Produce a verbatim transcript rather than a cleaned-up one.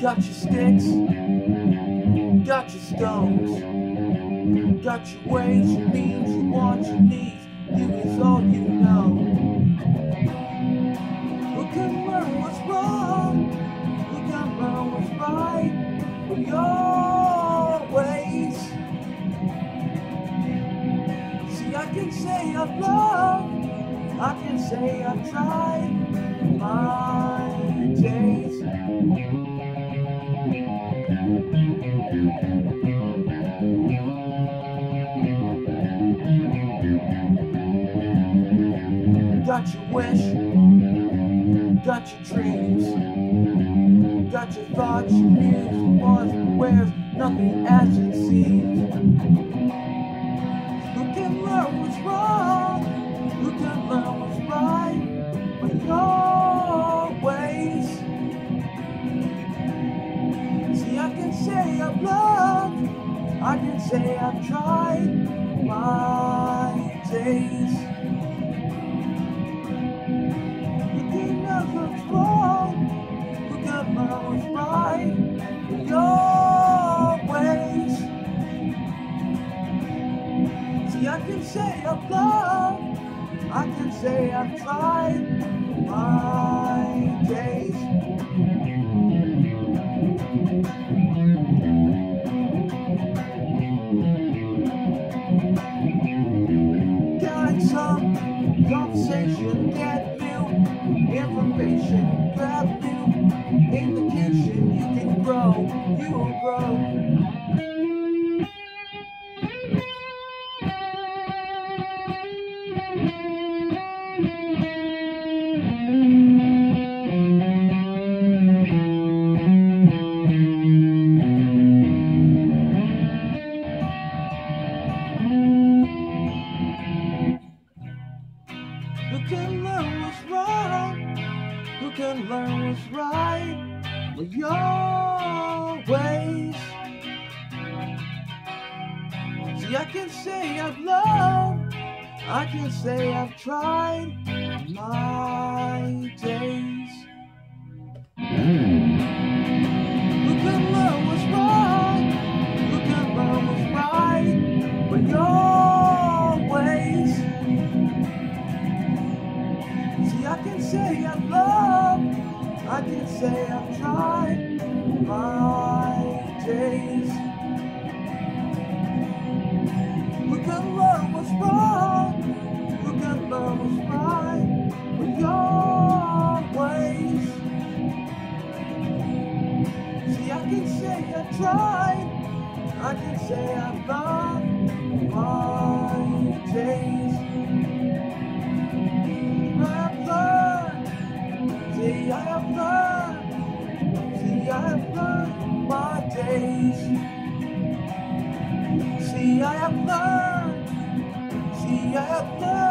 Got your sticks, got your stones, got your ways, your means, your wants, your needs. You is all you know. Who can learn what's wrong? Who can learn what's right from your ways? See, I can say I've loved, I can say I've tried my days. Got your wish, got your dreams, got your thoughts, your news, your wants, your wares, nothing as it seems. Who can learn what's wrong? Who can learn what's right from your ways? See, I can say I've loved, I can say I've tried my days. Who can learn what's wrong? Who can learn what's right from your ways? See, I can say I've loved, I can say I've tried my days. Got some conversation, get new information, grab new indication. You can grow, you will grow. Who can learn what's wrong? Who can learn what's right with your ways? See, I can say I've loved, I can say I've tried my days. Who can learn what's wrong? Who can learn what's right with your ways? See, I can say I've loved, I can say I've tried my days. Who can learn what's wrong? Who can learn what's right with your ways? See, I can say I've tried, I can say I've loved my days. See, I have learned, see, I have learned my days. See, I have learned, see, I have learned.